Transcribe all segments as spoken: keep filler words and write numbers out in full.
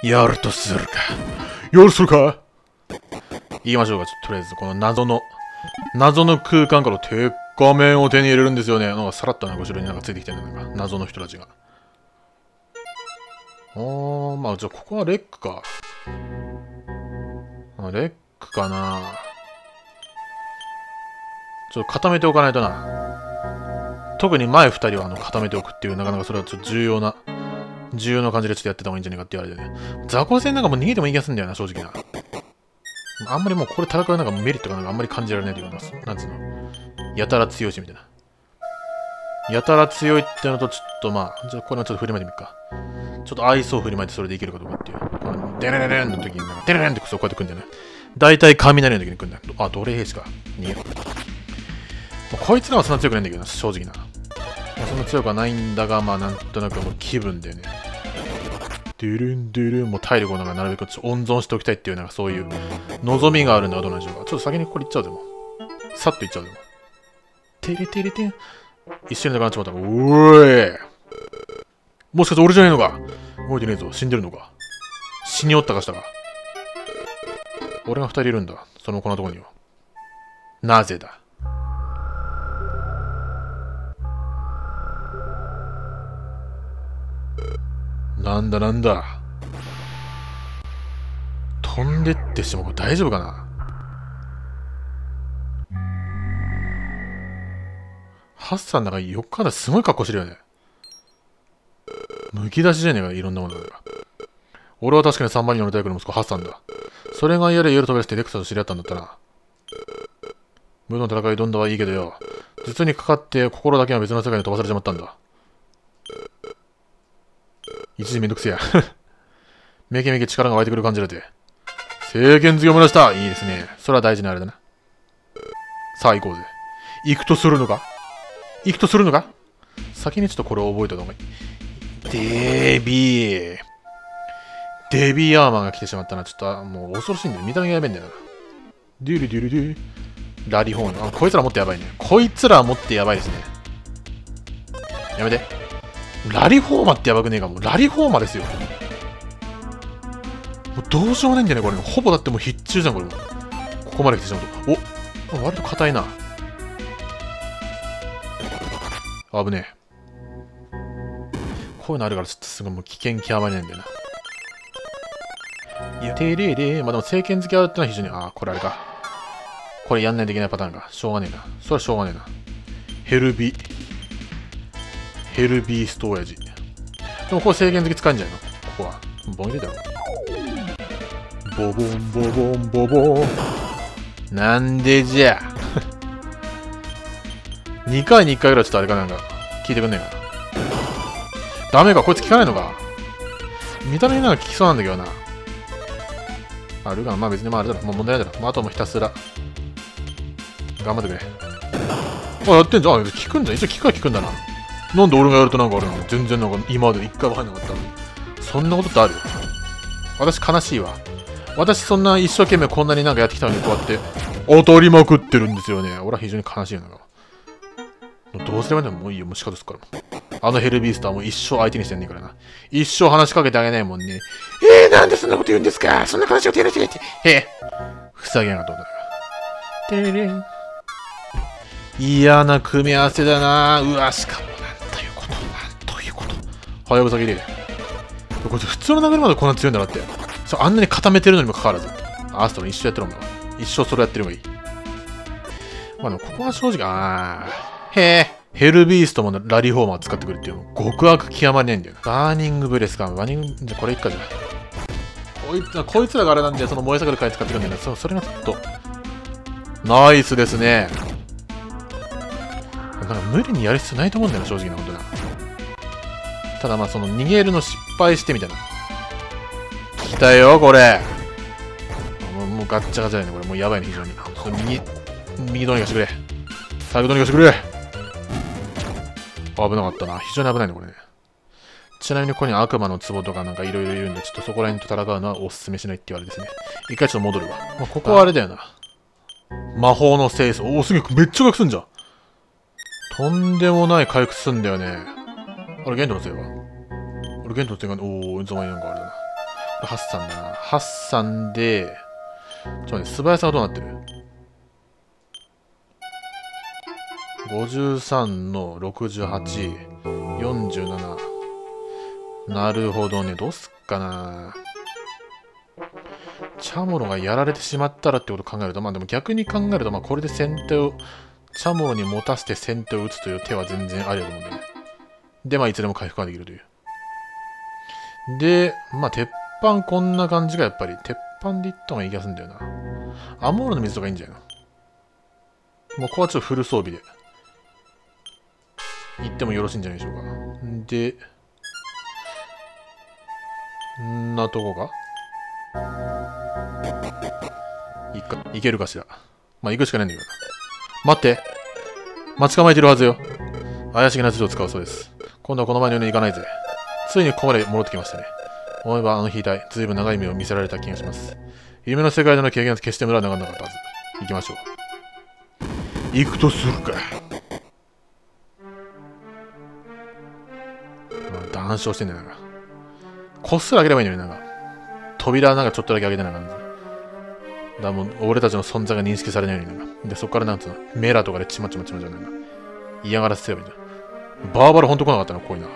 やるとするか。やるするか言いましょうか。ちょっととりあえず、この謎の、謎の空間から鉄仮面を手に入れるんですよね。なんかさらっとなんか後ろになんかついてきてるのなんか、謎の人たちが。あー、まあ、じゃあここはレックか。あレックかな。ちょっと固めておかないとな。特に前二人はあの固めておくっていう、なかなかそれはちょっと重要な、重要な感じでちょっとやってた方がいいんじゃないかって言われてね。雑魚戦なんかもう逃げてもいい気がするんだよな、正直な。あんまりもうこれ戦うなんかメリットがなんかあんまり感じられないというか、なんつうの。やたら強いしみたいな。やたら強いってのと、ちょっとまあ、じゃあこれもちょっと振りまいてみるか。ちょっと愛想を振りまいてそれでいけるかどうかっていう。このデレレレンの時になんか、デレレンってそうこうやってくんだよね。大体雷の時に来るんだよ。あ、奴隷兵士か。逃げろ。こいつらはそんな強くないんだけどな、正直な。そんな強くはないんだが、まあなんとなくもう気分だよね。ドゥルンドゥルン、もう体力をなんかなるべく温存しておきたいっていう、なんかそういう望みがあるんだがどうなんでしょうか。ちょっと先にここに行っちゃうでも。さっと行っちゃうでも。テレテレテン。一瞬でなくなっちまった。おーい。もしかして俺じゃねえのか。動いてねえぞ。死んでるのか。死におったかしたか。俺が二人いるんだ。そのこんなとこには。なぜだ。なんだなんだ。飛んでってしても大丈夫かな。ハッサンだからよっかだすごい格好してるよね。むき出しじゃねえか、いろんなものが。俺は確かにさんばんに乗るタイプの息子ハッサンだ。それが嫌で夜飛び出してレクサと知り合ったんだったな。無の戦い挑んだはいいけどよ。実にかかって心だけは別の世界に飛ばされちまったんだ。一時めんどくせえや。めけめけ力が湧いてくる感じだって。聖剣付けを漏らした。いいですね。それは大事なあれだな。さあ行こうぜ。行くとするのか行くとするのか先にちょっとこれを覚えた方がいい。デビー。デビーアーマーが来てしまったな。ちょっともう恐ろしいんだよ。見た目がやべえんだよな。デュルデュルデュラリホーン。あ、こいつら持ってやばいね。こいつら持ってやばいですね。やめて。ラリフォーマってやばくねえかもう。ラリフォーマですよ。もうどうしようもないんだよね、これ。ほぼだってもう必中じゃん、これも。ここまで来てしまうと。お割と硬いな。危ねえ。こういうのあるからちょっとすごいもう危険極まりないんだよな。いや、てれれまあでも聖剣付け合うってのは非常に、ああ、これあれか。これやんないといけないパターンか。しょうがねえな。それはしょうがねえな。ヘルビ、ヘルビースト親父。でもこれ聖剣付け使うんじゃないのここは。ボン入れだろ。ボボンボボンボボン。なんでじゃ。にかいにいっかいぐらいちょっとあれかなんか、聞いてくんねえかな。ダメか、こいつ聞かないのか。見た目になんか聞きそうなんだけどな。あるかな、まあ別にまああれだろ。もう問題ないだろ。まああともうひたすら。頑張ってくれ。あ、やってんじゃん。あ、聞くんじゃん。一応聞くは聞くんだな。なんで俺がやるとなんかあるの全然なんか今まで一回も入んなかったのに。そんなことってある私悲しいわ。私そんな一生懸命こんなになんかやってきたのにこうやって当たりまくってるんですよね。俺は非常に悲しいよな。どうすればいいんだもういいよ、もう仕方ですから。あのヘルビースターも一生相手にしてんねえからな。一生話しかけてあげないもんね。えー、なんでそんなこと言うんですかそんな話を手入れてって。へえ。ふさげやがったことだから。てれれん。嫌な組み合わせだな。うわ、しかもなんということ。なんということ。はやぶさ切れ。これ普通の流れまでこんな強いんだなって。そうあんなに固めてるのにもかかわらず。アーストロ一生やってるんだわ。一生それやってる方がいい。まあでもここは正直、あー。へえ。ヘルビーストもラリーフォーマー使ってくるっていうの極悪極まりないんだよ。バーニングブレスか。バーニング、じゃあこれいっかじゃあ。こいつこいつらがあれなんで、その燃え盛る回使ってくるんだよね。そそれがちょっと。ナイスですね。なんか無理にやる必要ないと思うんだよな、正直なことな。ただまあその逃げるの失敗してみたいな。来たよ、これ。もうもうガッチャガチャだよね、これ。もうやばいね、非常に。ちょっと右、右どうにかしてくれ。最後どうにかしてくれ。危なかったな。非常に危ないね、これね。ちなみにここに悪魔の壺とかなんかいろいろいるんで、ちょっとそこら辺と戦うのはお勧めしないって言われですね。一回ちょっと戻るわ。まあ、ここはあれだよな。魔法の聖書。おお、すげえ、めっちゃ回復すんじゃん。とんでもない回復すんだよね。あれ、ゲントのせいは俺、ゲントのせいが、おお、ざまになんかあれだな。 はちさんだな。はちさんで、ちょっと待って、素早さはどうなってる？ ごじゅうさん のろくじゅうはち、よんじゅうなな。なるほどね。どうすっかな。チャモロがやられてしまったらってことを考えると、まあでも逆に考えると、まあこれで先手を、チャモロに持たせて先手を打つという手は全然ありだと思うんで、ね。で、まあいつでも回復ができるという。で、まあ鉄板こんな感じがやっぱり、鉄板でいった方がいい気がするんだよな。アモールの水とかいいんじゃないの？もうここはちょっとフル装備で。行ってもよろしいんじゃないでしょうか。で、んなとこかいか、いけるかしら。まあ、行くしかないんだけどな。待って待ち構えてるはずよ。怪しげな術を使うそうです。今度はこの前のように行かないぜ。ついにここまで戻ってきましたね。思えばあの日以来、ずいぶん長い目を見せられた気がします。夢の世界での経験は決して無駄にならなかったはず。行きましょう。行くとするか。談笑してんだよ、なんか。こっそり開ければいいのになんか。扉なんかちょっとだけ開けてない感じ。だからもう俺たちの存在が認識されないようになんか。で、そっからなんつうの、メラとかでちまちまちまちまなんか。嫌がらせればいいんだ。バーバラほんと来なかったな、こういうな。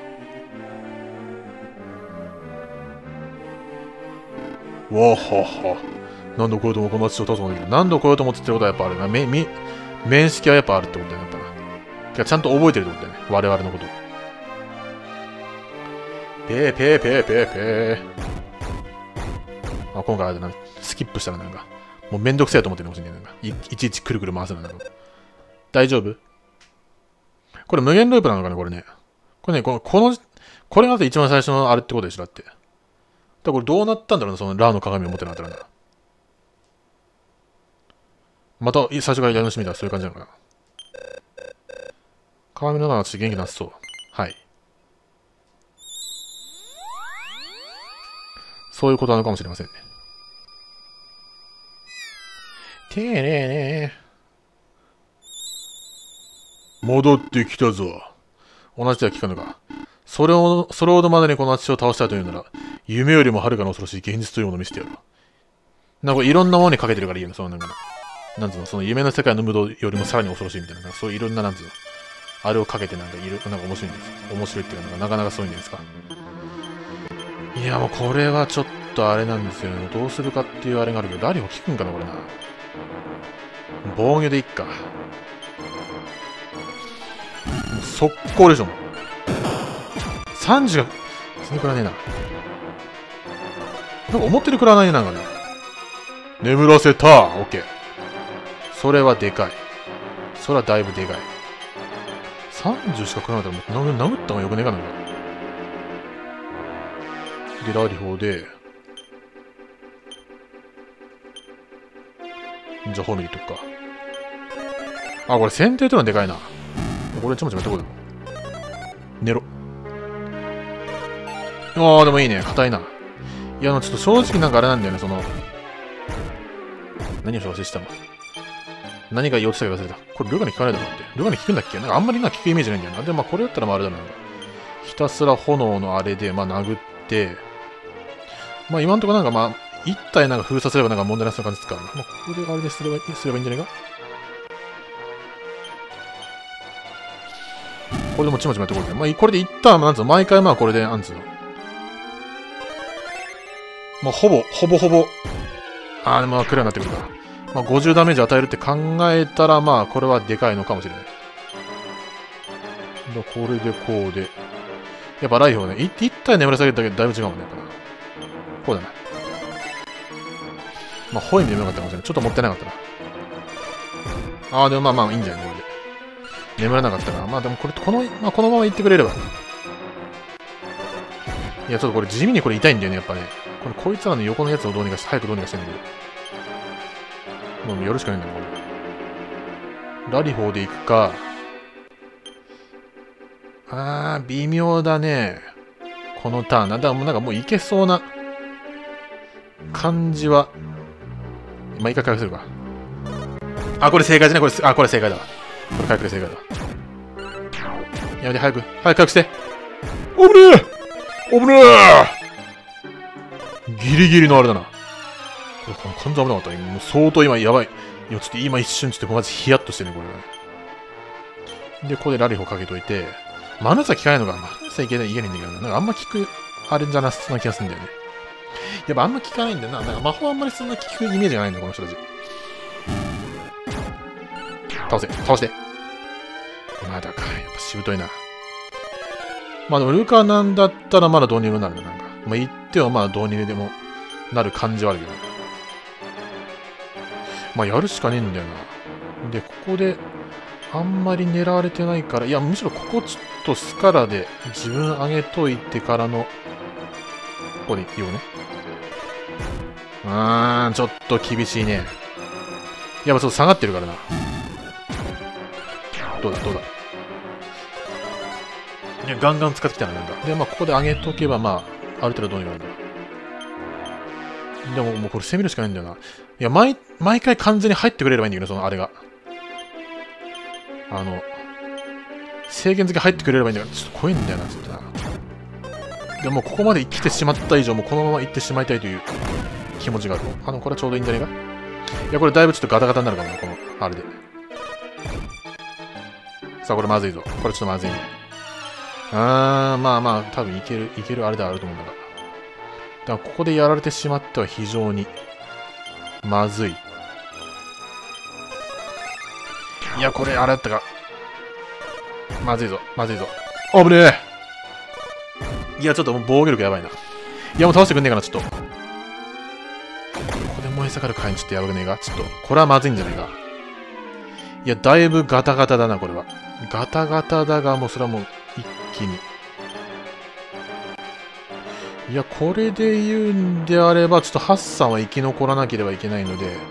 わはは。何度来ようともこの街を倒すことができる。何度来ようと思ってってことはやっぱあるな。め、み、面識はやっぱあるってことだよね、やっぱな。てかちゃんと覚えてるってことだよね。我々のこと。ペーペーペーペーペー。あ、今回あれだな。スキップしたらなんか、もうめんどくせえと思ってるかもしれない。なんかい、いちいちくるくる回すのなんか。大丈夫？これ無限ループなのかね、これね。これね、この、この、これが一番最初のあれってことでしょ、だって。だからこれどうなったんだろうな、そのラーの鏡を持ってなかったらな。また最初からやり直してみたらそういう感じなのかな。鏡の中の私元気なさそう。はい。そういうことなのかもしれませんね。てーねーねー。戻ってきたぞ。同じ手は聞かぬか。それを、それほどまでにこの私を倒したいというなら、夢よりもはるかに恐ろしい現実というものを見せてやる。なんかいろんなものにかけてるからいいよね、そのなんかな。なんつうの、その夢の世界のムードよりもさらに恐ろしいみたいな、なんかそういういろんな、なんつうの、あれをかけてなんかいろ、なんか面白いんですよ。面白いっていうか、なんかなかなかそういうんですか。いや、もうこれはちょっとあれなんですよね。どうするかっていうあれがあるけど、ラリオ効くんかな、これな。防御でいっか。もう速攻でしょ、もう。さんじが、それくらねえな。なんか思ってるくらいないね、なんかね。眠らせた。オッケー。それはでかい。それはだいぶでかい。さんじゅうしか食らなかったら、もう殴った方がよくねえかな。で、ラリホーで、じゃあ、ホームにいっとくか。あ、これ先手というのはでかいな。これちょもちょもやってこいよ。寝ろ。ああ、でもいいね。硬いな。いや、ちょっと正直なんかあれなんだよね、その。何を忘れしたの？何が言おうとしたか忘れた。これルガに聞かないだろって。ルガに聞くんだっけ？なんかあんまりな聞くイメージないんだよな。でもまあこれだったらまああれだな。ひたすら炎のあれで、まあ殴って、まあ今んとこなんかまあ、一体なんか封鎖すればなんか問題なさそうな感じですから、まあここであれですればいい、すればいいんじゃないか？これでもちまちまやってこい。まあこれで一旦、なんつうの、毎回まあこれで、なんつうの。まあほぼ、ほぼほぼ、あーでもまあクリアになってくるから。まあごじゅうダメージ与えるって考えたら、まあこれはでかいのかもしれない。これでこうで。やっぱライフをね、一体眠らせるだけでだいぶ違うもんね、やっぱな。こうだな。まあ、ホイミでもよかったかもしれない。ちょっともったいなかったな。ああ、でもまあまあいいんじゃないこれで。眠らなかったから。まあでもこれ、この、まあこのまま行ってくれれば。いや、ちょっとこれ地味にこれ痛いんだよね、やっぱね。これ、こいつらの横のやつをどうにかして、早くどうにかしてんだけど。もうやるしかないんだよ、これ。ラリホーで行くか。あー、微妙だね。このターン。なんだ、もうなんかもういけそうな感じは。まあ、一回回復するか。あ、これ正解じゃないこれ、あ、これ正解だわ。これ回復で正解だわ。やめて、早く。早く回復して。おぶねえおぶねえギリギリのあれだな。これ完全危なかったね。もう相当今やばい。いや、ちょっと今一瞬ちょっとマジヒヤッとしてね、これはね。で、ここでラリフをかけといて、マヌーサ効かないのが、マヌーサいけない、いけないんだけどな。なんかあんま効く、あれじゃなさそうな気がするんだよね。やっぱあんま効かないんだよな。なんか魔法あんまりそんな効くイメージがないんだよ、この人たち。倒せ、倒して。まだか、やっぱしぶといな。まあでもルカなんだったらまだ導入になるんだ、なんか。まあ言ってはまあ導入でもなる感じはあるけど。まあやるしかねえんだよな。で、ここであんまり狙われてないから、いやむしろここちょっとスカラで自分上げといてからの、ここでいいよね。うーん、ちょっと厳しいね。やっぱちょっと下がってるからな。どうだどうだ。いや、ガンガン使ってきたな、なんか。で、まあ、ここで上げとけば、まあ、ある程度どうにかなるんだ。でも、もうこれ攻めるしかないんだよな。いや、毎、毎回完全に入ってくれればいいんだけど、そのあれが。あの、制限付け入ってくれればいいんだけど、ちょっと怖いんだよな、ちょっとな。でも、ここまで来てしまった以上、もうこのまま行ってしまいたいという気持ちがある。あの、これはちょうどいいんじゃねえか。いや、これだいぶちょっとガタガタになるかもな、この、あれで。さあ、これまずいぞ。これちょっとまずいね。あー、まあまあ、多分いける、いけるあれではあると思うんだが。だから、ここでやられてしまっては非常に、まずい。いや、これ、あれだったか。まずいぞ、まずいぞ。あぶねえ。いや、ちょっともう防御力やばいな。いや、もう倒してくんねえかな、ちょっと。ここで燃え盛る回にちょっとやばくねえか。ちょっと、これはまずいんじゃねえか。いや、だいぶガタガタだな、これは。ガタガタだが、もうそれはもう、一気に。いや、これで言うんであれば、ちょっとハッサンは生き残らなければいけないので、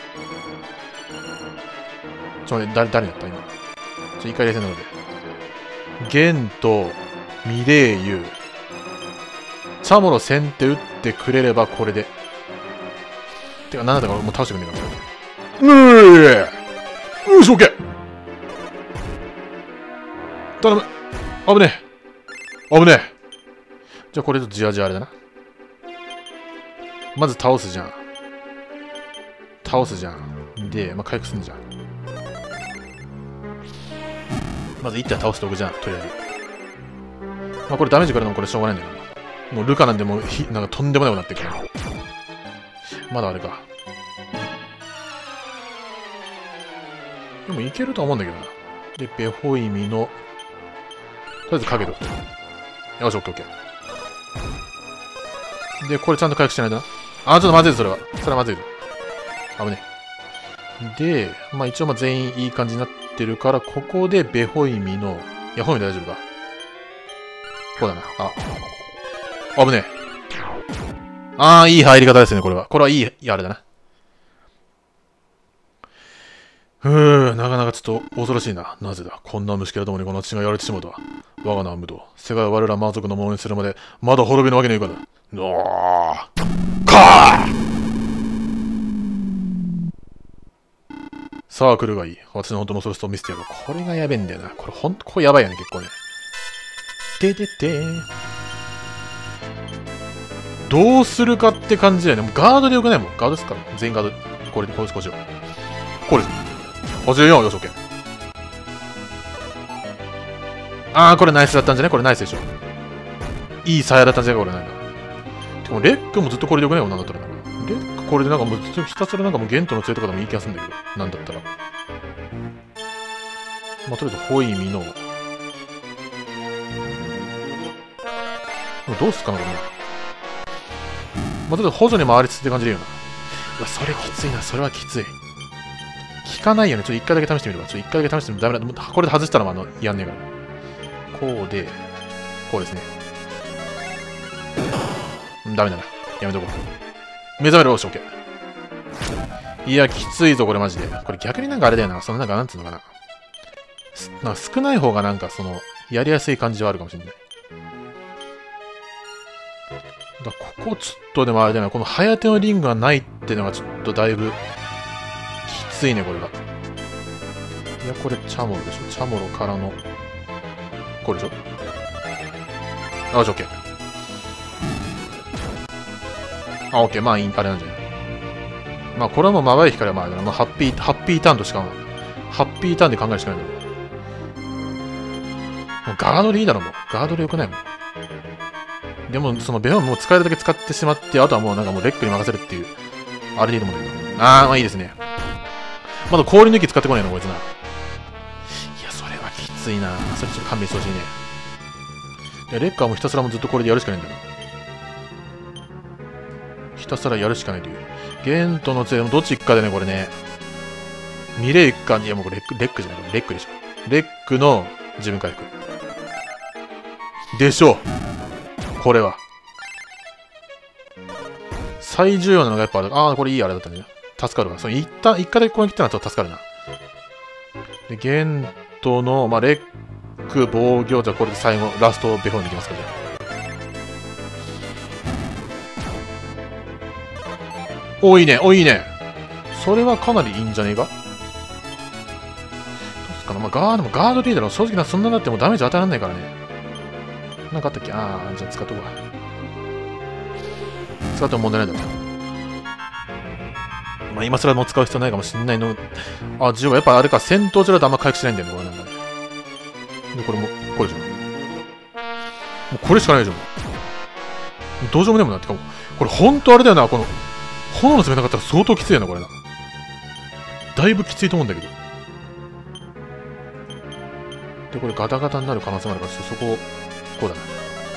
ちょ、誰、誰だった今。ちょ、一回冷静なので。ゲンと、ミレーユ、チャモロ先手打ってくれればこれで。てか、なんだったかもう倒してくんねえか、これ。うーよし、オッケー頼む。危ねえ。危ねえ。じゃあこれとじわじわあれだな。まず倒すじゃん。倒すじゃん。で、まあ、回復すんじゃん。まず一手は倒しておくじゃん、とりあえず。まあこれダメージからでもこれしょうがないんだけど。もうルカなんでもうひ、なんかとんでもないことになってるから。まだあれか。でもいけるとは思うんだけどな。で、ベホイミの、とりあえずかけとくと。よし、オッケーオッケー。で、これちゃんと回復してないとな。あー、ちょっとまずいぞ、それは。それはまずいぞ。危ねえ。で、まあ一応まあ全員いい感じになってるから、ここでベホイミの、いや、ホイミ大丈夫か。こうだな。あ。危ねえ。ああ、いい入り方ですね、これは。これはいい、いいあれだな。ふぅ、なかなかちょっと恐ろしいな。なぜだ。こんな虫けらどもにこの血がやられてしまうとは。我が名は無道。世界を我ら魔族のものにするまで、まだ滅びのわけにはいかぬ。おー。かーさあ来るがいい。私の本当のソルストを見せてやろう。これがやべえんだよな。これほんと、これやばいよね、結構ね。てててー。どうするかって感じだよね。もうガードでよくないもん。ガードですから。全員ガード。これで、これ少しよ。これです。はちじゅうよん、よし、オッケー。あー、これナイスだったんじゃねこれナイスでしょ。いいサヤだったんじゃねこれなんか。てか、レックもずっとこれでよくないよ、なんだったら。レックこれでなんかもうずっとひたすらなんかもうゲントの杖とかでもいい気がするんだけど。なんだったら。まあ、とりあえず、ホイミの。どうすっかな、これ。まあ、とりあえず補助に回りつつって感じでいいよな。うわ、それきついな。それはきつい。効かないよね。ちょっと一回だけ試してみれば。ちょっと一回だけ試してみるとダメだ。これで外したら、あの、やんねえから。こうで、こうですね。うん、ダメだな。やめとこう。目覚めろ、よし、オッケー。いや、きついぞ、これマジで。これ逆になんかあれだよな。そのなんか、なんつうのかな。なんか少ない方がなんか、その、やりやすい感じはあるかもしれない。だここちょっとでもあれだよな。この早手のリングがないっていうのがちょっとだいぶ、きついね、これが。いや、これ、チャモロでしょ。チャモロからの、これでしょ。あ、オッケー。 あ、オッケー。まあ、いいあれなんじゃない。まあ、これはもう、まばい光はまあ、まあ、ハッピー、ハッピーターンとしか、ハッピーターンで考えるしかないんだろう。もうガードでいいだろ、もう。ガードでよくないもん。でも、そのベホンもう使えるだけ使ってしまって、あとはもうなんかもうレックに任せるっていう、あれでいいと思うんだけど。あー、まあいいですね。まだ氷抜き使ってこないの、こいつな。いや、それはきついな。それちょっと勘弁してほしいね。いや、レッカーもひたすらもうずっとこれでやるしかないんだよ。ひたすらやるしかないという。ゲントの杖もどっち行くかでね、これね。ミレイか、いやもうこれレック、レックじゃない、レックでしょ。レックの自分回復。でしょう。これは。最重要なのがやっぱある。ああ、これいいあれだったね。助かるわ。その一旦、一回だけ攻撃ってのはちょっと助かるな。で、ゲントの、まあ、レック、防御、じゃあこれで最後、ラストベホンでいきますか、じゃあ。お、いいね、お、いいね。それはかなりいいんじゃねえか。どうすかな、まあ、ガードも、ガードリーダーの正直な、そんなだってもうダメージ与えられないからね。なんかあったっけ。ああ、じゃあ使っとくわ。使っても問題ないだろう。まあ、今更も使う必要ないかもしんないの。あ、ジオはやっぱあれか、戦闘中だとあんま回復しないんだよね、これなんかね。で、これも、これじゃん。もうこれしかないじゃん。どうしようもねえもんな。てか、これほんとあれだよな、この、炎の冷たかったら相当きついよな、これな。だいぶきついと思うんだけど。で、これガタガタになる可能性もあるから、ちょっとそこを、こうだね。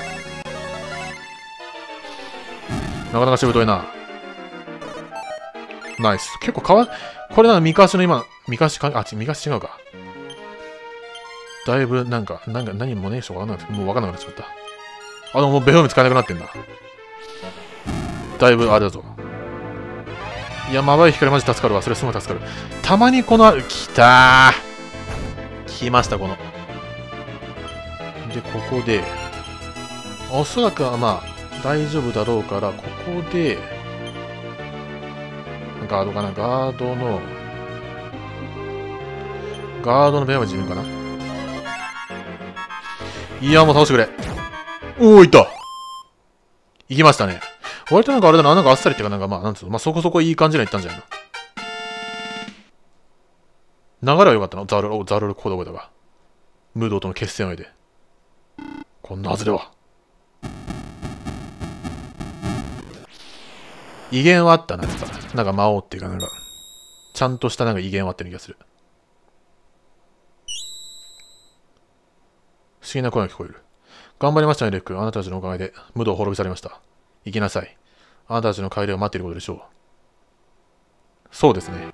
なかなかしぶといな。ナイス。結構かわ、これな、ミカシの今、ミカシか、あ、ち、ミカシ違うか。だいぶ、なんか、なんか、何もねえ人わかんなくて、もうわかんなくなっちまった。あの、もうベホーム使えなくなってんだ。だいぶ、あれだぞ。いや、まばい光マジ助かるわ。それすごい助かる。たまにこの、来たー。来ました、この。で、ここで、おそらくはまあ、大丈夫だろうから、ここで、ガードかな、ガードの、ガードのベアは自分かな。いや、もう倒してくれ。おー、いった。行きましたね。割となんかあれだな、なんかあっさりっていうか、なんかまあ、なんつうの、まあそこそこいい感じにはいったんじゃないの。流れは良かったの。ザルル、ザルルコード覚えたか。ムードとの決戦を得て。こんなはずでは。威厳はあったな、なんか。なんか魔王っていうか、なんか、ちゃんとしたなんか威厳はあってる気がする。不思議な声が聞こえる。頑張りましたね、レック。あなたたちのおかげで、無道を滅びされました。行きなさい。あなたたちの帰りを待っていることでしょう。そうですね。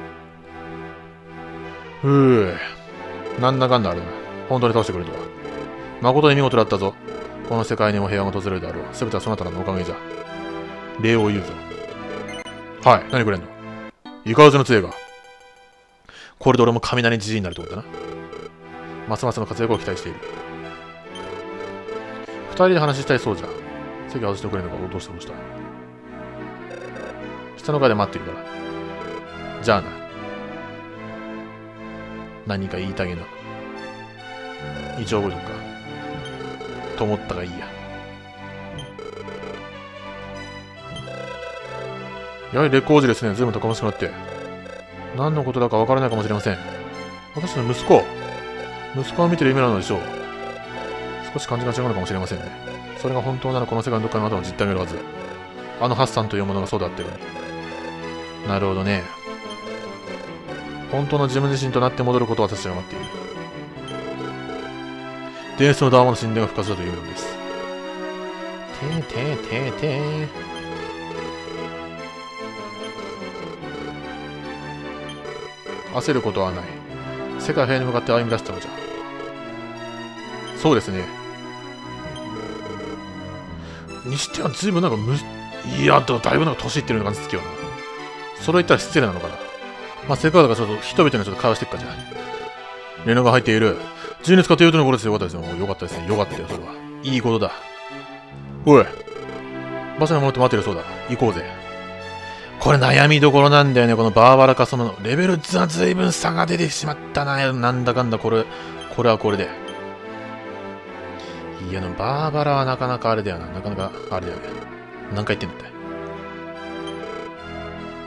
ふぅ。なんだかんだあれだな。本当に倒してくれるとは。誠に見事だったぞ。この世界にも平和が訪れるであろう。すべてはそなたのおかげじゃ。礼を言うぞ。はい。何くれんの？イカウズの杖が。これで俺も雷じじいになるってことだな。ますますの活躍を期待している。二人で話したいそうじゃ。席外してくれるのか。どうしたどうした。下の階で待っているから。じゃあな。何か言いたげな。一応覚えとくか。と思ったがいいや。やはり劣行時ですね。ずいぶんとかましくなって。何のことだかわからないかもしれません。私の息子。息子を見てる夢なのでしょう。少し感じが違うのかもしれませんね。それが本当ならこの世界のどっかのあなたの実態があるはず。あのハッサンというものがそうだってる。なるほどね。本当の自分自身となって戻ることを私は待っている。伝説のダーマの神殿が復活だというのです。てーてーてーてー。焦ることはない。世界平和に向かって歩み出したのじゃ。そうですね。にしては随分なんかむ、いや、だいぶなんか年いってるような感じつきよな。それ言ったら失礼なのかな。まあ、せっかくだからちょっと人々にちょっと会話していくかじゃあ。連絡が入っている。じゅうにち使っているとのことですよ。よかったですよ。よかったですね。よかったよ、それは。いいことだ。おい。場所に戻って待ってるそうだ。行こうぜ。これ悩みどころなんだよね。このバーバラカ様のレベルはずいぶん差が出てしまったな。なんだかんだこれ、これはこれで。いや、でもバーバラはなかなかあれだよな。なかなかあれだよね。何回言ってんだって。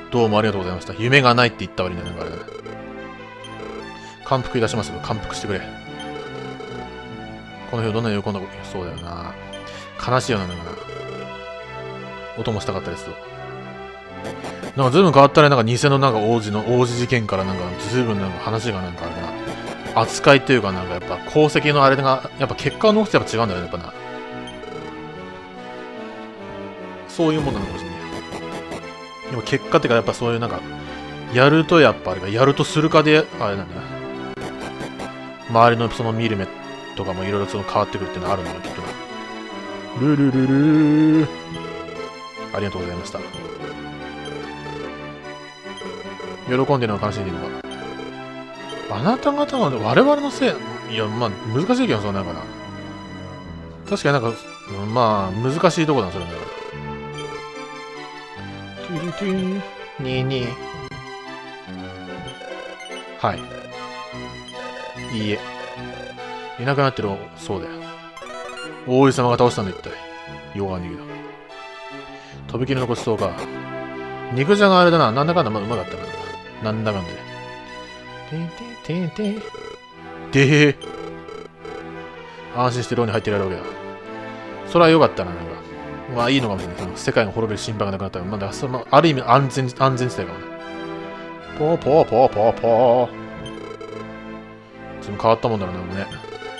どうもありがとうございました。夢がないって言った割にはなんかあれだね。感服いたしますよ。感服してくれ。この日をどんなに喜んだこと、そうだよな。悲しいよな、なんかな。音もしたかったですと。なんかずいぶん変わったね。なんか偽のなんか王子の王子事件からなんかずいぶんなんか話がなんかあれだな。扱いっていうかなんかやっぱ功績のあれが、やっぱ結果の大きさやっぱ違うんだよね、やっぱな。そういうもんなのかもしれない。でも結果っていうかやっぱそういうなんか、やるとやっぱあれが、やるとするかで、あれなんだな。周りのその見る目とかもいろいろその変わってくるっていうのはあるんだよ、きっとな。ルルルルー。ありがとうございました。喜んでるのは悲しんでるのか。あなた方は我々のせい、いや、まあ、難しいけど、そうなんかな。確かになんか、まあ、難しいとこだな、それだから。トゥルトゥー、にーにー。はい。いいえ。いなくなってる、そうだよ。王子様が倒したんだ、一体。ようが逃げだ。とびきりのごちそうか。肉じゃがあれだな。なんだかんだ、まあ、うまかったな。なんだかんだで。てんてんてんてん。でへ安心して牢に入ってられるわけだ。それは良かったな、なんか。まあいいのかもしれない。世界が滅びる心配がなくなったら、まだそのある意味安全、安全地帯かもね。ポーポーポーポーポー。その変わったもんだろうな、もうね。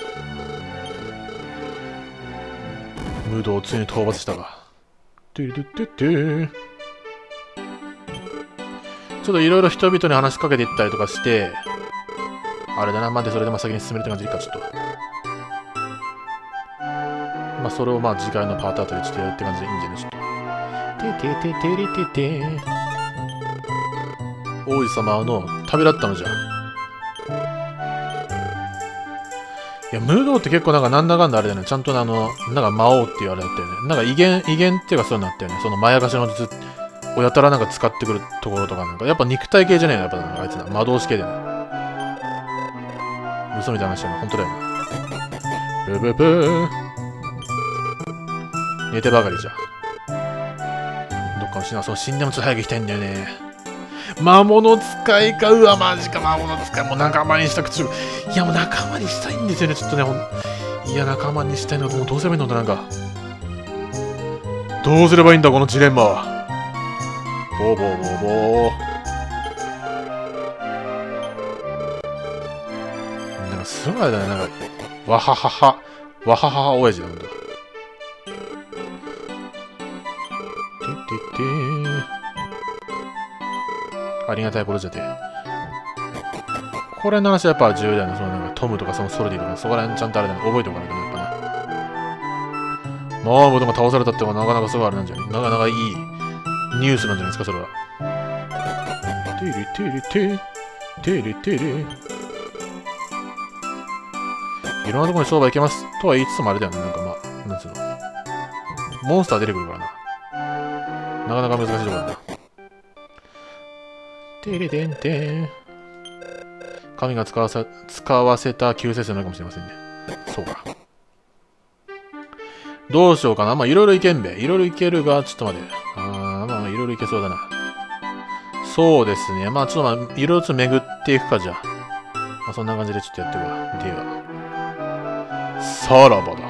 ムードをついに討伐したか。トゥルトゥトゥトゥ。ちょっといろいろ人々に話しかけていったりとかして、あれだな、までそれでまあ先に進めるって感じでいいか、ちょっと。まあそれをまあ次回のパートあたりでちょっとやるって感じでいいんじゃないちょっと。ててててれてて。王子様の旅立ったのじゃ。いや、ムードって結構なんかなんだかんだあれだよね。ちゃんとあの、なんか魔王っていうあれだったよね。なんか威厳、威厳っていうかそういうのあったよね。そのまやかしの術をやたらなんか使ってくるところとかなんか、やっぱ肉体系じゃねえの、やっぱなんかあいつな。魔導士系だよね。嘘みたいな話だよね。ほんとだよね。ブブブー。寝てばかりじゃ。どっかの死な、その死んでもちょっと早く行きたいんだよね。魔物使いか。うわ、マジか、魔物使い。もう仲間にしたくちゅう。いや、もう仲間にしたいんですよね、ちょっとね。ほんいや、仲間にしたいのもうどうすればいいのだ、なんか。どうすればいいんだ、このジレンマは。ボーボーボーボー。なんかすごいあれだね、なんか。わははは。わははは親父だ、ほんと。てててー。ありがたいことじゃて。これの話はやっぱ重要だよね。そのなんかトムとかそのソルディとか、そこら辺ちゃんとあれだね。覚えておかないとね、やっぱね。まあ、ボトが倒されたってのはなかなかすごいあれなんじゃないなかなかいいニュースなんじゃないですか、それは。てれてれて、てれてれ。いろんなところに商売行けますとは言いつつもあれだよね。なんかまあ、なんつうの。モンスター出てくるからな。なかなか難しいところだな。てれてんてん。神が使わせ、使わせた救世主なのかもしれませんね。そうか。どうしようかな。まあ、いろいろいけんべ。いろいろいけるが、ちょっと待って。あー、まあ、いろいろいけそうだな。そうですね。まあ、ちょっとまあ、いろいろと巡っていくか、じゃあ。まあ、そんな感じでちょっとやっていくわ。では。さらばだ。